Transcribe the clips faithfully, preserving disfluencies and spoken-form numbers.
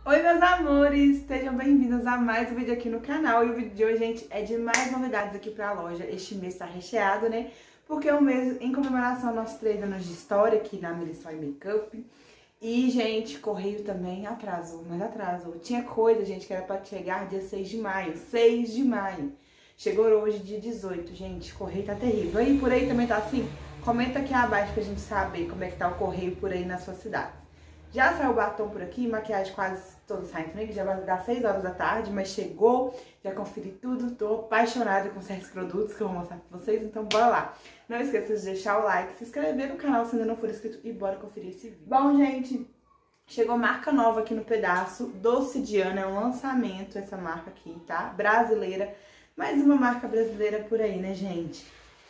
Oi, meus amores! Sejam bem-vindos a mais um vídeo aqui no canal. E o vídeo de hoje, gente, é de mais novidades aqui pra loja. Este mês tá recheado, né? Porque é um mês em comemoração aos nossos três anos de história aqui na Melissa Makeup. E, gente, correio também atrasou, mas atrasou. Tinha coisa, gente, que era pra chegar dia seis de maio. seis de maio. Chegou hoje, dia dezoito, gente. Correio tá terrível. E por aí também tá assim? Comenta aqui abaixo pra gente saber como é que tá o correio por aí na sua cidade. Já saiu o batom por aqui, maquiagem quase toda saindo comigo, já vai dar seis horas da tarde, mas chegou, já conferi tudo, tô apaixonada com certos produtos que eu vou mostrar pra vocês, então bora lá. Não esqueça de deixar o like, se inscrever no canal se ainda não for inscrito e bora conferir esse vídeo. Bom, gente, chegou marca nova aqui no pedaço, Doce Diana, é um lançamento essa marca aqui, tá? Brasileira, mais uma marca brasileira por aí, né, gente?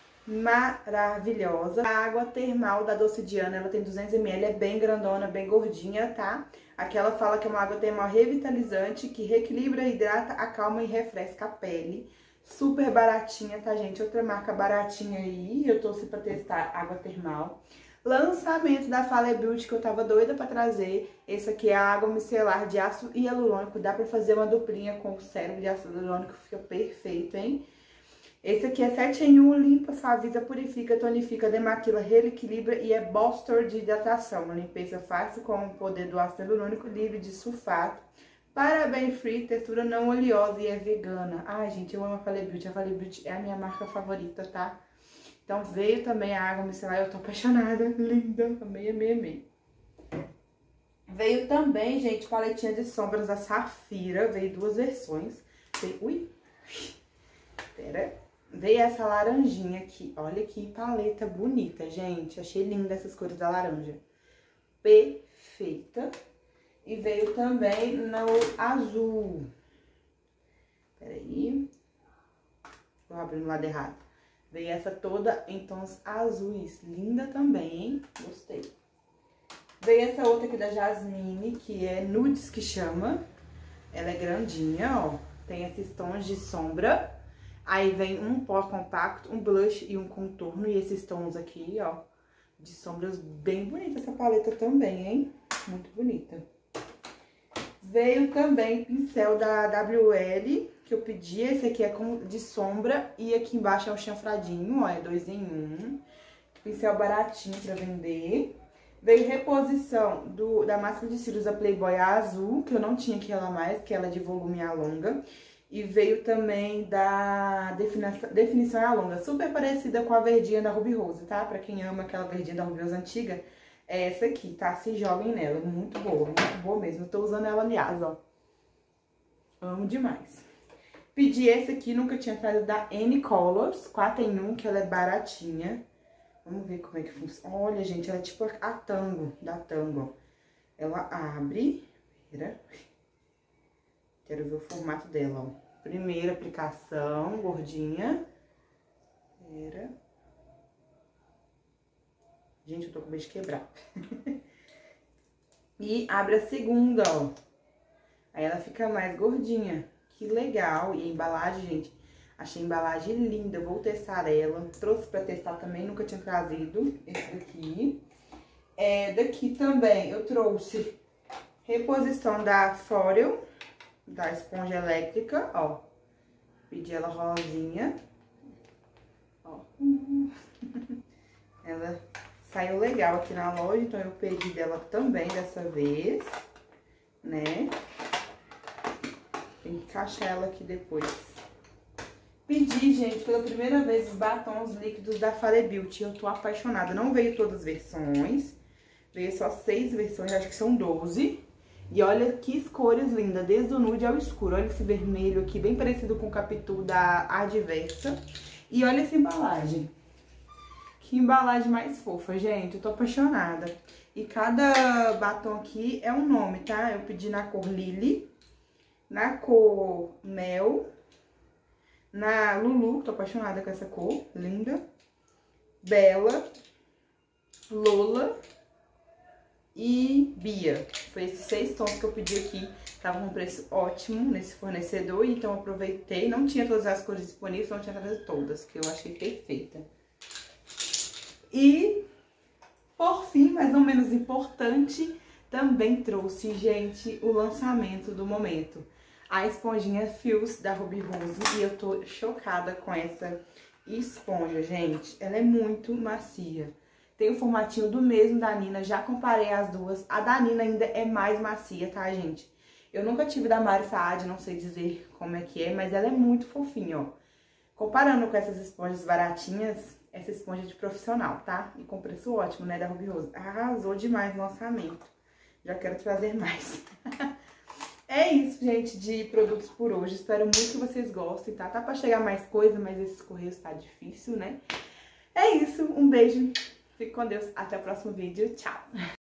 Maravilhosa. A água termal da Doce Diana, ela tem duzentos mililitros, é bem grandona, bem gordinha, tá? Aqui ela fala que é uma água termal revitalizante, que reequilibra, hidrata, acalma e refresca a pele. Super baratinha, tá, gente? Outra marca baratinha aí, eu trouxe pra testar água termal. Lançamento da Fale Beauty, que eu tava doida pra trazer. Esse aqui é a água micelar de ácido hialurônico, dá pra fazer uma duplinha com o sérum de ácido hialurônico, fica perfeito, hein? Esse aqui é sete em um, limpa, suaviza, purifica, tonifica, demaquila, reequilibra e é bolster de hidratação. Uma limpeza fácil com o poder do ácido hialurônico, livre de sulfato, paraben free, textura não oleosa e é vegana. Ai, gente, eu amo a Fale Beauty. A Fale Beauty é a minha marca favorita, tá? Então veio também a água micelar, eu tô apaixonada, linda, amei, amei, amei. Veio também, gente, paletinha de sombras da Safira, veio duas versões. Veio, ui, pera. Veio essa laranjinha aqui, olha que paleta bonita, gente, achei linda essas cores da laranja, perfeita. E veio também no azul, peraí, vou abrir no lado errado. Veio essa toda em tons azuis, linda também, hein, gostei. Veio essa outra aqui da Jasmine, que é nudes que chama, ela é grandinha, ó, tem esses tons de sombra. Aí vem um pó compacto, um blush e um contorno. E esses tons aqui, ó, de sombras bem bonita essa paleta também, hein? Muito bonita. Veio também pincel da W L, que eu pedi. Esse aqui é de sombra e aqui embaixo é o chanfradinho, ó, é dois em um. Pincel baratinho pra vender. Veio reposição do, da máscara de cílios da Playboy azul, que eu não tinha aqui ela mais, que ela é de volume A longa. E veio também da definição, definição A longa, super parecida com a verdinha da Ruby Rose, tá? Pra quem ama aquela verdinha da Ruby Rose antiga, é essa aqui, tá? Se joguem nela, muito boa, muito boa mesmo. Eu tô usando ela, aliás, ó. Amo demais. Pedi esse aqui, nunca tinha trazido, da N Colors, quatro em um, que ela é baratinha. Vamos ver como é que funciona. Olha, gente, ela é tipo a Tango, da Tango. Ela abre, pera... Quero ver o formato dela, ó. Primeira aplicação, gordinha. Pera. Gente, eu tô com medo de quebrar. E abre a segunda, ó. Aí ela fica mais gordinha. Que legal. E a embalagem, gente, achei a embalagem linda. Vou testar ela. Trouxe pra testar também, nunca tinha trazido esse daqui. É, daqui também eu trouxe reposição da Forel, da esponja elétrica, ó. Pedi ela rosinha. Ó. Ela saiu legal aqui na loja, então eu pedi dela também dessa vez, né? Tem que encaixar ela aqui depois. Pedi, gente, pela primeira vez os batons líquidos da Fale Beauty. Eu tô apaixonada. Não veio todas as versões. Veio só seis versões, acho que são doze. E olha que cores lindas, desde o nude ao escuro. Olha esse vermelho aqui, bem parecido com o Capitu da Adversa. E olha essa embalagem. Que embalagem mais fofa, gente. Eu tô apaixonada. E cada batom aqui é um nome, tá? Eu pedi na cor Lily, na cor Mel, na Lulu, tô apaixonada com essa cor, linda. Bela, Lola e Bia. Foi esses seis tons que eu pedi aqui. Tava com um preço ótimo nesse fornecedor, então eu aproveitei. Não tinha todas as cores disponíveis, não tinha trazido todas, que eu achei perfeita. E, por fim, mas não menos importante, também trouxe, gente, o lançamento do momento. A esponjinha Fios da Ruby Rose. E eu tô chocada com essa esponja, gente. Ela é muito macia. Tem o formatinho do mesmo da Nina, já comparei as duas. A da Nina ainda é mais macia, tá, gente? Eu nunca tive da Mari Saad, não sei dizer como é que é, mas ela é muito fofinha, ó. Comparando com essas esponjas baratinhas, essa esponja é de profissional, tá? E com preço ótimo, né, da Ruby Rose. Arrasou demais no lançamento. Já quero trazer mais. É isso, gente, de produtos por hoje. Espero muito que vocês gostem, tá? Tá pra chegar mais coisa, mas esses correios tá difícil, né? É isso, um beijo. Fique com Deus. Até o próximo vídeo. Tchau!